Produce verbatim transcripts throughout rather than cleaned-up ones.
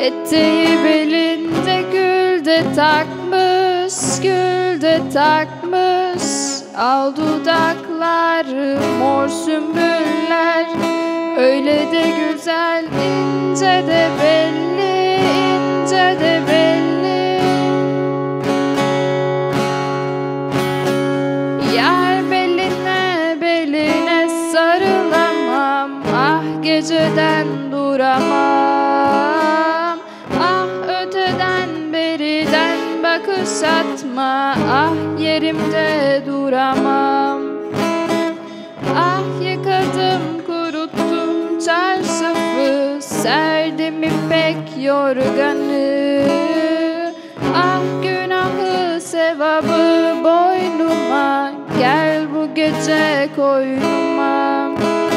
Eteği belinde gül de takmış, gül de takmış. Al dudakları mor sümbüller, öyle de güzel, ince de belli, ince de belli. Yar beline beline sarılamam, ah geceden duramam. Ah öteden beriden bakış atma, ah yerimde duramam. Ah yıkadım kuruttum çarşafı, serdim ipek yorganı. Ah günahı sevabı boynuma, gel bu gece koynuma.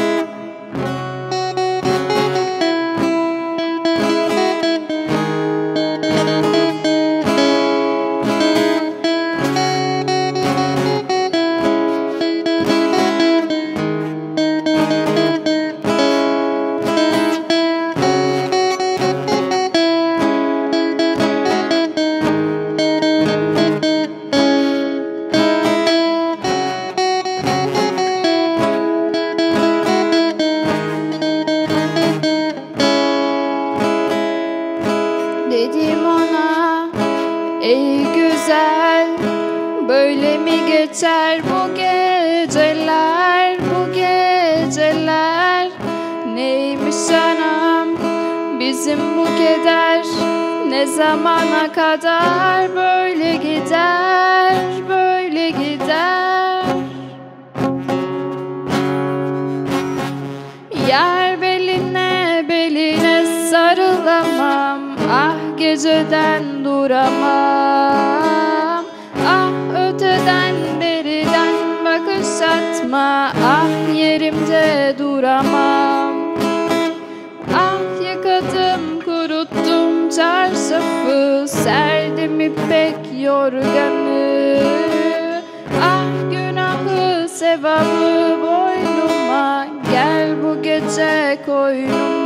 Dedim ona, ey güzel, böyle mi geçer bu geceler, bu geceler? Neymiş anam bizim bu keder, ne zamana kadar böyle gider, böyle gider? Yar beline beline sarılamam, ah geceden duramam. Ah öteden beriden bakış atma, ah yerimde duramam. Ah yıkadım kuruttum çarşafı, serdim ipek yorganı. Ah günahı sevabı boynuma, gel bu gece koynuma.